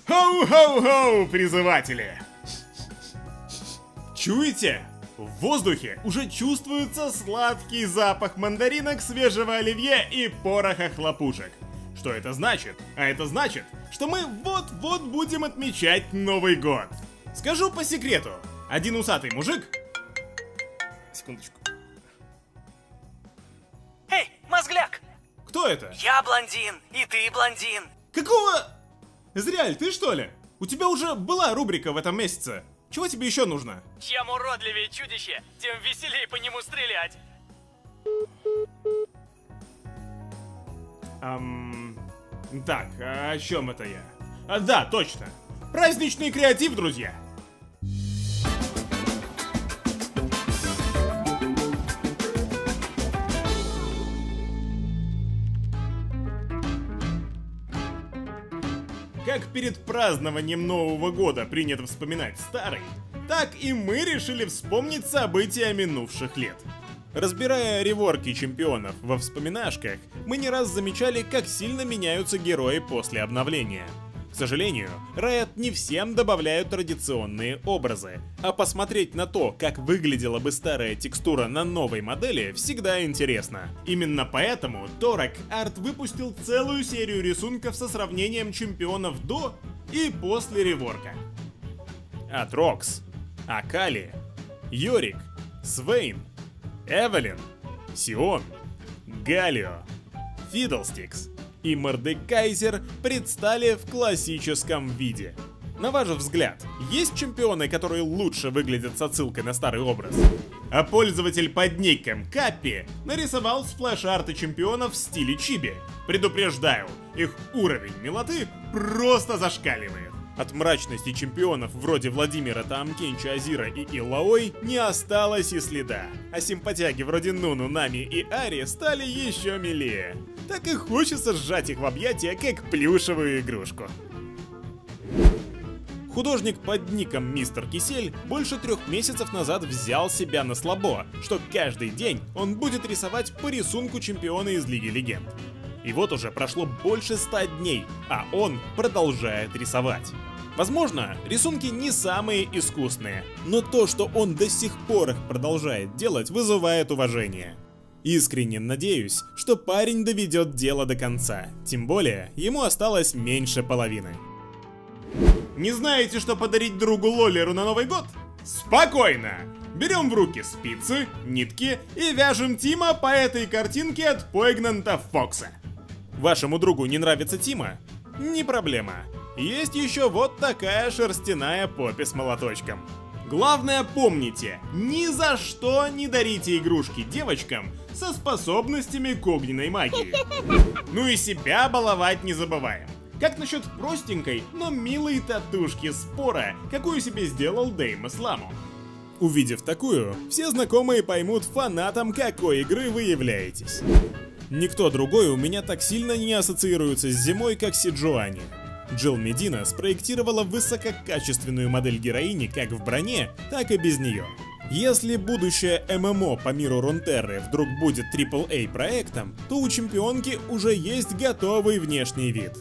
Хоу-хоу-хоу, призыватели! Чуете? В воздухе уже чувствуется сладкий запах мандаринок, свежего оливье и пороха хлопушек. Что это значит? А это значит, что мы вот-вот будем отмечать Новый год. Скажу по секрету, один усатый мужик... Секундочку. Эй, мозгляк! Кто это? Я блондин, и ты блондин. Какого... Зряль, ты что ли? У тебя уже была рубрика в этом месяце. Чего тебе еще нужно? Чем уродливее чудище, тем веселее по нему стрелять. Так, о чем это я? Да, точно. Праздничный креатив, друзья. Как перед празднованием Нового года принято вспоминать старый, так и мы решили вспомнить события минувших лет. Разбирая реворки чемпионов во вспоминашках, мы не раз замечали, как сильно меняются герои после обновления. К сожалению, Riot не всем добавляют традиционные образы, а посмотреть на то, как выглядела бы старая текстура на новой модели, всегда интересно. Именно поэтому Torag Art выпустил целую серию рисунков со сравнением чемпионов до и после реворка. Атрокс, Акали, Йорик, Свейн, Эвелин, Сион, Галио, Фидлстикс и Мордекайзер предстали в классическом виде. На ваш взгляд, есть чемпионы, которые лучше выглядят с отсылкой на старый образ? А пользователь под ником Каппи нарисовал сплэш-арты чемпионов в стиле чиби. Предупреждаю, их уровень милоты просто зашкаливает. От мрачности чемпионов вроде Владимира Таамкенча Азира и Иллаой не осталось и следа, а симпатяги вроде Нуну, Нами и Ари стали еще милее. Так и хочется сжать их в объятия, как плюшевую игрушку. Художник под ником Мистер Кисель больше 3 месяцев назад взял себя на слабо, что каждый день он будет рисовать по рисунку чемпиона из Лиги Легенд. И вот уже прошло больше 100 дней, а он продолжает рисовать. Возможно, рисунки не самые искусные, но то, что он до сих пор их продолжает делать, вызывает уважение. Искренне надеюсь, что парень доведет дело до конца, тем более ему осталось меньше половины. Не знаете, что подарить другу Лоллеру на Новый год? Спокойно! Берем в руки спицы, нитки и вяжем Тима по этой картинке от Поигнанта Фокса. Вашему другу не нравится Тима? Не проблема. Есть еще вот такая шерстяная поппи с молоточком. Главное помните, ни за что не дарите игрушки девочкам со способностями к огненной магии. Ну и себя баловать не забываем. Как насчет простенькой, но милой татушки спора, какую себе сделал Деймос Ламу? Увидев такую, все знакомые поймут, фанатом какой игры вы являетесь. Никто другой у меня так сильно не ассоциируется с зимой, как Сиджуани. Джилл Медина спроектировала высококачественную модель героини как в броне, так и без нее. Если будущее ММО по миру Рунтерры вдруг будет AAA проектом, то у чемпионки уже есть готовый внешний вид.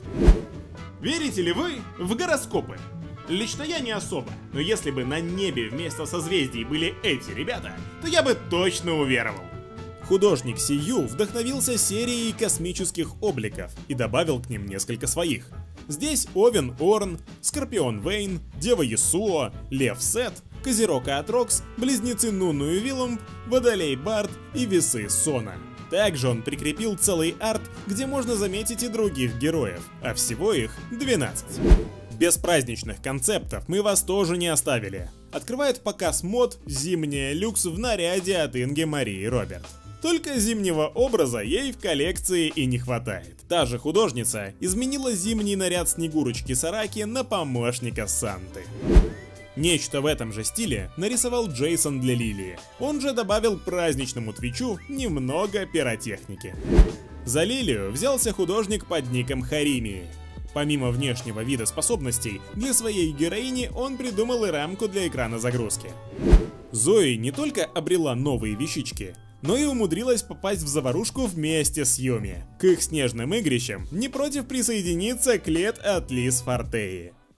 Верите ли вы в гороскопы? Лично я не особо, но если бы на небе вместо созвездий были эти ребята, то я бы точно уверовал. Художник Сию вдохновился серией космических обликов и добавил к ним несколько своих. Здесь Овен Орн, Скорпион Вейн, Дева Ясуо, Лев Сет, Козерог Атрокс, Близнецы Нуну и Вилумб, Водолей Бард и Весы Сона. Также он прикрепил целый арт, где можно заметить и других героев, а всего их 12. Без праздничных концептов мы вас тоже не оставили. Открывает показ мод «Зимняя люкс» в наряде от Инги Марии Роберт. Только зимнего образа ей в коллекции и не хватает. Та же художница изменила зимний наряд Снегурочки Сараки на помощника Санты. Нечто в этом же стиле нарисовал Джейсон для Лилии. Он же добавил праздничному твичу немного пиротехники. За Лилию взялся художник под ником Харимии. Помимо внешнего вида способностей, для своей героини он придумал и рамку для экрана загрузки. Зои не только обрела новые вещички, но и умудрилась попасть в заварушку вместе с Юми. К их снежным игрищам не против присоединиться Клет от Лис Фортеи.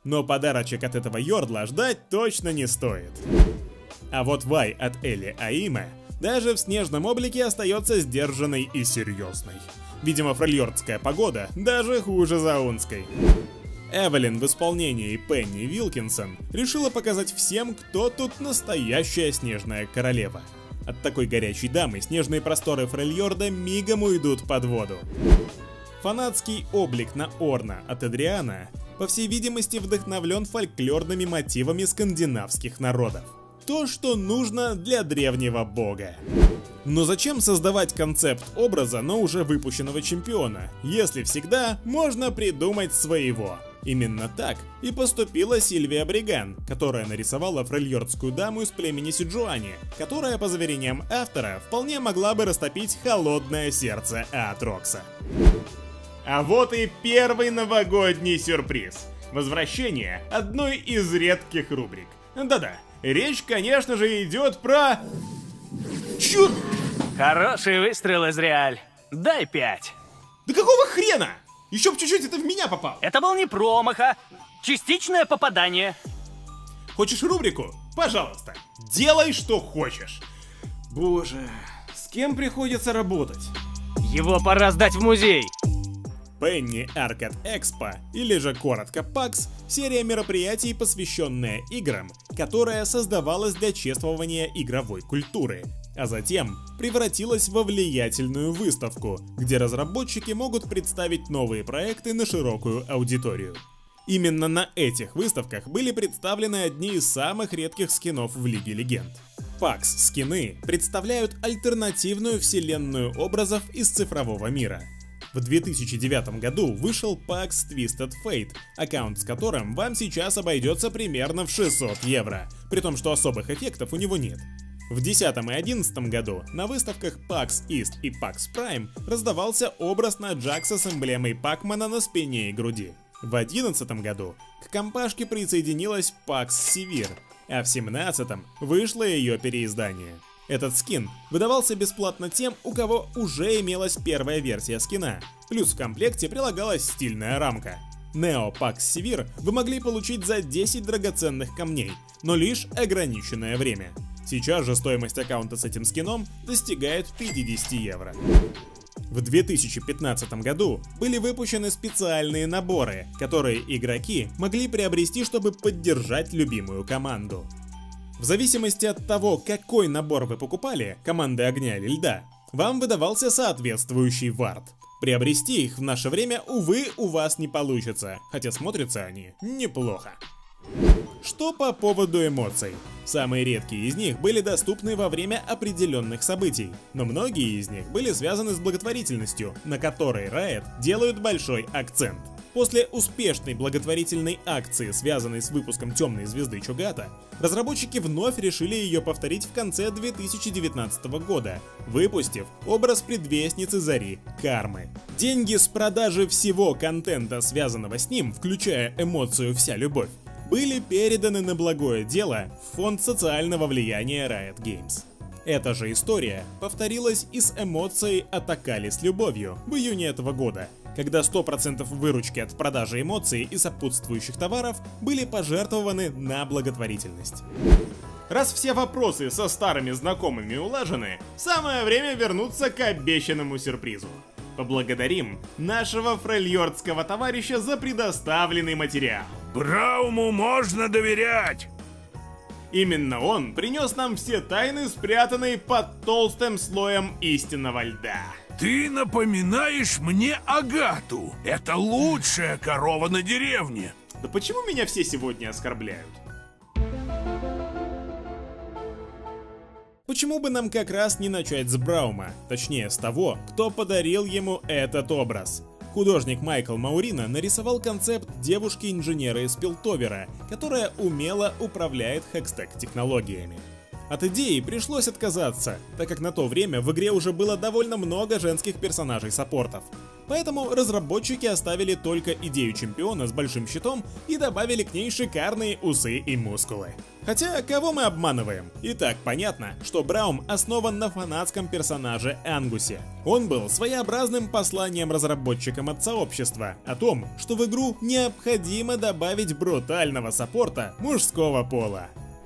Но подарочек от этого Йордла ждать точно не стоит. А вот Вай от Элли Аиме даже в снежном облике остается сдержанной и серьезной. Видимо, фрельордская погода даже хуже заунской. Эвелин в исполнении Пенни Вилкинсон решила показать всем, кто тут настоящая снежная королева. От такой горячей дамы снежные просторы Фрельорда мигом уйдут под воду. Фанатский облик на Орна от Эдриана, по всей видимости, вдохновлен фольклорными мотивами скандинавских народов. То, что нужно для древнего бога. Но зачем создавать концепт образа, но уже выпущенного чемпиона, если всегда можно придумать своего? Именно так и поступила Сильвия Бриган, которая нарисовала фрельордскую даму из племени Сиджуани, которая, по заверениям автора, вполне могла бы растопить холодное сердце Аатрокса. А вот и первый новогодний сюрприз. Возвращение одной из редких рубрик. Да-да, речь, конечно же, идет про... Чё? Хороший выстрел, Израиль. Дай 5. Да какого хрена? Еще б чуть-чуть это в меня попал. Это был не промах, а частичное попадание. Хочешь рубрику? Пожалуйста, делай, что хочешь. Боже, с кем приходится работать? Его пора сдать в музей. Penny Arcade Expo, или же коротко PAX, серия мероприятий, посвященная играм, которая создавалась для чествования игровой культуры, а затем превратилась во влиятельную выставку, где разработчики могут представить новые проекты на широкую аудиторию. Именно на этих выставках были представлены одни из самых редких скинов в Лиге Легенд. PAX скины представляют альтернативную вселенную образов из цифрового мира. В 2009 году вышел PAX Twisted Fate, аккаунт с которым вам сейчас обойдется примерно в 600 евро, при том, что особых эффектов у него нет. В 2010 и 2011 году на выставках PAX East и PAX Prime раздавался образ на Джакса с эмблемой Пакмана на спине и груди. В 2011 году к компашке присоединилась PAX Sivir, а в 2017 вышло ее переиздание. Этот скин выдавался бесплатно тем, у кого уже имелась первая версия скина, плюс в комплекте прилагалась стильная рамка. Neo PAX Sivir вы могли получить за 10 драгоценных камней, но лишь ограниченное время. Сейчас же стоимость аккаунта с этим скином достигает 50 евро. В 2015 году были выпущены специальные наборы, которые игроки могли приобрести, чтобы поддержать любимую команду. В зависимости от того, какой набор вы покупали, команды огня или льда, вам выдавался соответствующий вард. Приобрести их в наше время, увы, у вас не получится, хотя смотрятся они неплохо. Что по поводу эмоций? Самые редкие из них были доступны во время определенных событий, но многие из них были связаны с благотворительностью, на которой Riot делают большой акцент. После успешной благотворительной акции, связанной с выпуском Темной звезды Чогата, разработчики вновь решили ее повторить в конце 2019 года, выпустив образ предвестницы Зари Кармы. Деньги с продажи всего контента, связанного с ним, включая эмоцию «Вся любовь», были переданы на благое дело в фонд социального влияния Riot Games. Эта же история повторилась и с эмоцией «Атакали с любовью» в июне этого года, когда 100% выручки от продажи эмоций и сопутствующих товаров были пожертвованы на благотворительность. Раз все вопросы со старыми знакомыми улажены, самое время вернуться к обещанному сюрпризу. Поблагодарим нашего фрельордского товарища за предоставленный материал. Брауму можно доверять! Именно он принес нам все тайны, спрятанные под толстым слоем истинного льда. Ты напоминаешь мне Агату. Это лучшая корова на деревне. Да почему меня все сегодня оскорбляют? Почему бы нам как раз не начать с Браума, точнее с того, кто подарил ему этот образ? Художник Майкл Маурина нарисовал концепт девушки-инженера из Пилтовера, которая умело управляет Hextech технологиями. От идеи пришлось отказаться, так как на то время в игре уже было довольно много женских персонажей-саппортов. Поэтому разработчики оставили только идею чемпиона с большим щитом и добавили к ней шикарные усы и мускулы. Хотя, кого мы обманываем? И так понятно, что Браум основан на фанатском персонаже Ангусе. Он был своеобразным посланием разработчикам от сообщества о том, что в игру необходимо добавить брутального саппорта мужского пола.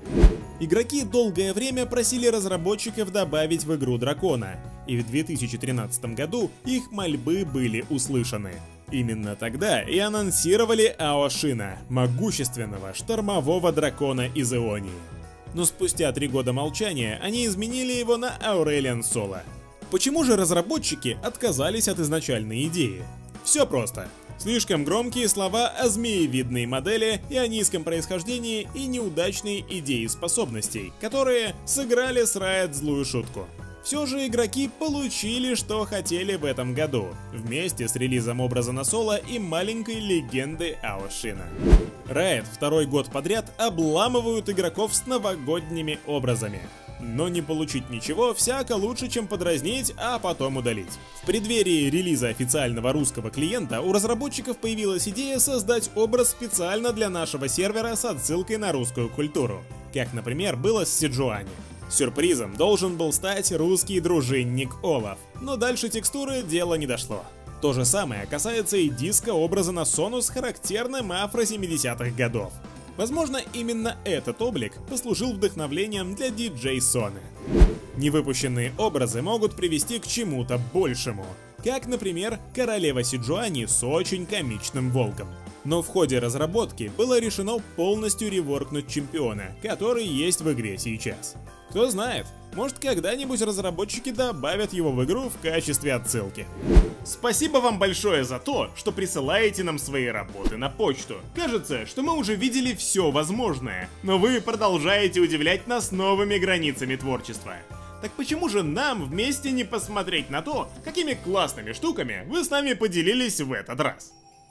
Игроки долгое время просили разработчиков добавить в игру дракона, и в 2013 году их мольбы были услышаны. Именно тогда и анонсировали Аошина, могущественного штормового дракона из Ионии. Но спустя 3 года молчания они изменили его на Аурелиан Соло. Почему же разработчики отказались от изначальной идеи? Все просто. Слишком громкие слова о змеевидной модели, ионийском происхождении и неудачной идее способностей, которые сыграли с Riot злую шутку. Все же игроки получили, что хотели в этом году, вместе с релизом образа на соло и маленькой легенды Аошина. Riot второй год подряд обламывают игроков с новогодними образами. Но не получить ничего всяко лучше, чем подразнить, а потом удалить. В преддверии релиза официального русского клиента у разработчиков появилась идея создать образ специально для нашего сервера с отсылкой на русскую культуру, как, например, было с Сиджуани. Сюрпризом должен был стать русский дружинник Олаф, но дальше текстуры дело не дошло. То же самое касается и диска образа на Сону с характерным афро 70-х годов. Возможно, именно этот облик послужил вдохновлением для DJ Соны. Невыпущенные образы могут привести к чему-то большему, как, например, королева Сиджуани с очень комичным волком. Но в ходе разработки было решено полностью реворкнуть чемпиона, который есть в игре сейчас. Кто знает, может, когда-нибудь разработчики добавят его в игру в качестве отсылки. Спасибо вам большое за то, что присылаете нам свои работы на почту. Кажется, что мы уже видели все возможное, но вы продолжаете удивлять нас новыми границами творчества. Так почему же нам вместе не посмотреть на то, какими классными штуками вы с нами поделились в этот раз?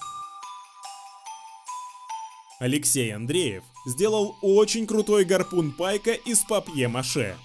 Алексей Андреев сделал очень крутой гарпун Пайка из папье-маше.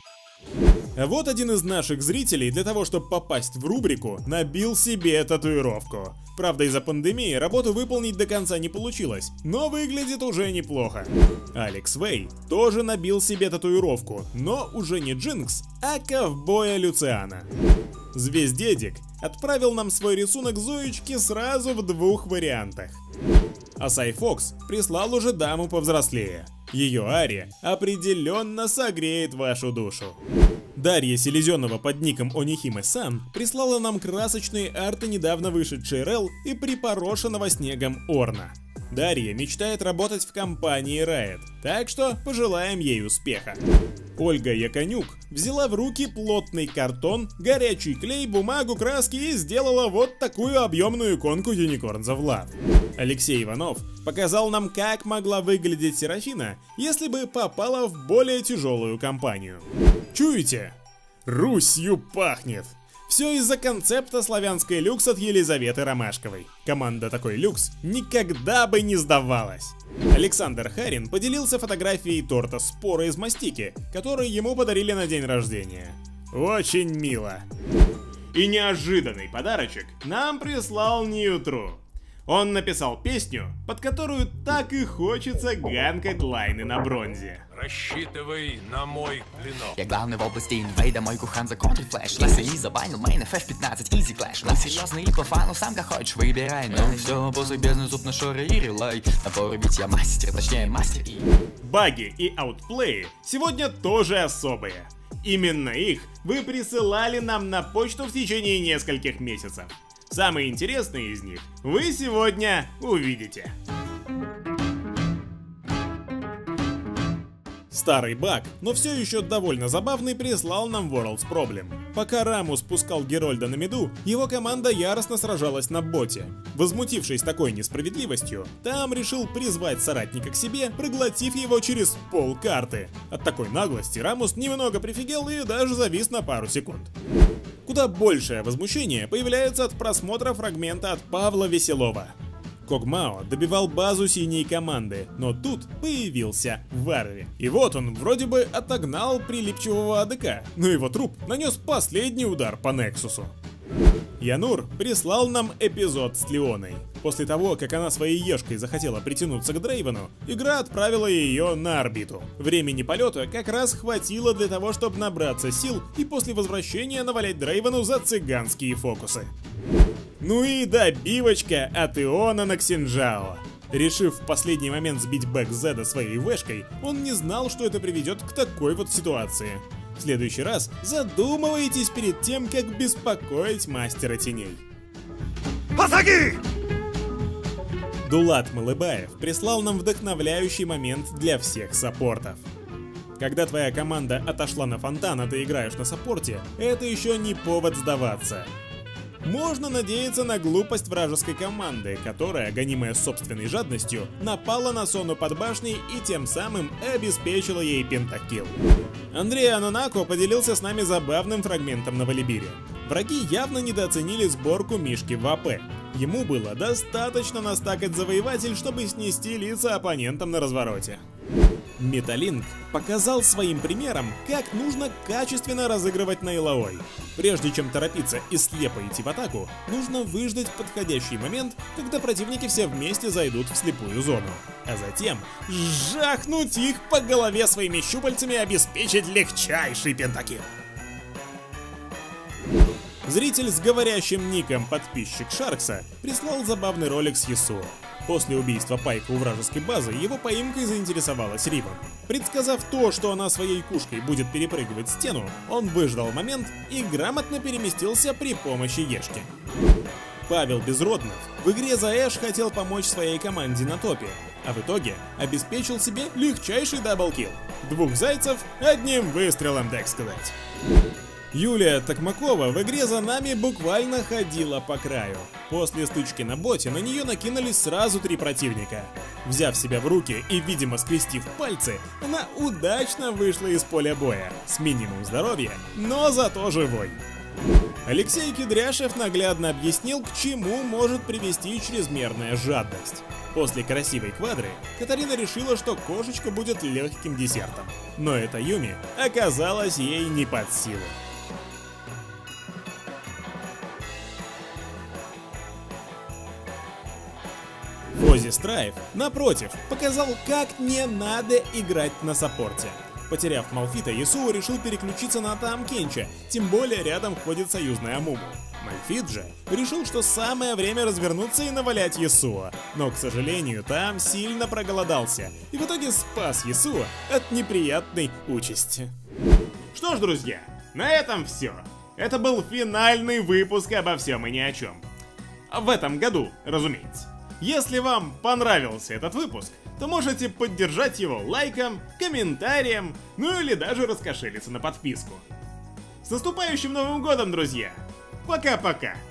А вот один из наших зрителей для того, чтобы попасть в рубрику, набил себе татуировку. Правда, из-за пандемии работу выполнить до конца не получилось, но выглядит уже неплохо. Алекс Вэй тоже набил себе татуировку, но уже не Джинкс, а ковбоя Люциана. Звездедик отправил нам свой рисунок Зоечки сразу в 2 вариантах. А Сайфокс прислал уже даму повзрослее. Ее Ария определенно согреет вашу душу. Дарья Селезенова под ником Онихиме-сан прислала нам красочные арты недавно вышедшей Рел и припорошенного снегом Орна. Дарья мечтает работать в компании Riot, так что пожелаем ей успеха. Ольга Яконюк взяла в руки плотный картон, горячий клей, бумагу, краски и сделала вот такую объемную иконку Unicorns of Love. Алексей Иванов показал нам, как могла выглядеть Серафина, если бы попала в более тяжелую компанию. Чуете? Русью пахнет! Все из-за концепта славянской люкс от Елизаветы Ромашковой. Команда такой люкс никогда бы не сдавалась. Александр Харин поделился фотографией торта «Спора» из мастики, который ему подарили на день рождения. Очень мило. И неожиданный подарочек нам прислал Ньютру. Он написал песню, под которую так и хочется ганкать лайны на бронзе. Рассчитывай на мой клинок. Я главный в области инвейда, мой кухан законтрит флэш. Лесли забанил мейн FF15, easy clash. Мы серьезный и по фану, сам как хочешь выбирай. Ну все, после бездны зуб на шоре и релай. Напору ведь я мастер, точнее мастер и... Баги и аутплеи сегодня тоже особые. Именно их вы присылали нам на почту в течение нескольких месяцев. Самые интересные из них вы сегодня увидите. Старый баг, но все еще довольно забавный, прислал нам World's Problem. Пока Рамус пускал Герольда на миду, его команда яростно сражалась на боте. Возмутившись такой несправедливостью, Там решил призвать соратника к себе, проглотив его через полкарты. От такой наглости Рамус немного прифигел и даже завис на пару секунд. Куда большее возмущение появляется от просмотра фрагмента от Павла Веселова. Когмао добивал базу синей команды, но тут появился Варви. И вот он вроде бы отогнал прилипчивого АДК, но его труп нанес последний удар по Нексусу. Янур прислал нам эпизод с Леоной. После того, как она своей ешкой захотела притянуться к Дрейвену, игра отправила ее на орбиту. Времени полета как раз хватило для того, чтобы набраться сил и после возвращения навалять Дрейвену за цыганские фокусы. Ну и добивочка от Иона на Ксинжао. Решив в последний момент сбить бэк Зеда своей вэшкой, он не знал, что это приведет к такой вот ситуации. В следующий раз задумывайтесь перед тем, как беспокоить мастера теней. Пасаги! Дулат Малыбаев прислал нам вдохновляющий момент для всех саппортов. Когда твоя команда отошла на фонтан, а ты играешь на саппорте, это еще не повод сдаваться. Можно надеяться на глупость вражеской команды, которая, гонимая собственной жадностью, напала на Сону под башней и тем самым обеспечила ей пентакилл. Андрей Ананако поделился с нами забавным фрагментом на Валибире. Враги явно недооценили сборку Мишки в АП. Ему было достаточно настакать завоеватель, чтобы снести лица оппонентам на развороте. Металлинк показал своим примером, как нужно качественно разыгрывать на Илаой. Прежде чем торопиться и слепо идти в атаку, нужно выждать подходящий момент, когда противники все вместе зайдут в слепую зону. А затем жахнуть их по голове своими щупальцами и обеспечить легчайший пентакилл. Зритель с говорящим ником подписчик Шаркса прислал забавный ролик с Ясуо. После убийства Пайка у вражеской базы его поимкой заинтересовалась Ривен. Предсказав то, что она своей кушкой будет перепрыгивать стену, он выждал момент и грамотно переместился при помощи Ешки. Павел Безроднов в игре за Эш хотел помочь своей команде на топе, а в итоге обеспечил себе легчайший даблкилл. 2 зайцев одним выстрелом, так сказать. Юлия Токмакова в игре за нами буквально ходила по краю. После стычки на боте на нее накинулись сразу 3 противника. Взяв себя в руки и, видимо, скрестив пальцы, она удачно вышла из поля боя, с минимум здоровья, но зато живой. Алексей Кедряшев наглядно объяснил, к чему может привести чрезмерная жадность. После красивой квадры Катарина решила, что кошечка будет легким десертом. Но эта Юми оказалась ей не под силу. Фози Страйв, напротив, показал, как не надо играть на саппорте. Потеряв Малфита, Ясуо решил переключиться на Тамкенча, тем более рядом ходит союзная Амуму. Малфит же решил, что самое время развернуться и навалять Ясуо, но, к сожалению, там сильно проголодался и в итоге спас Ясуо от неприятной участи. Что ж, друзья, на этом все. Это был финальный выпуск обо всем и ни о чем. В этом году, разумеется. Если вам понравился этот выпуск, то можете поддержать его лайком, комментарием, ну или даже раскошелиться на подписку. С наступающим Новым годом, друзья! Пока-пока!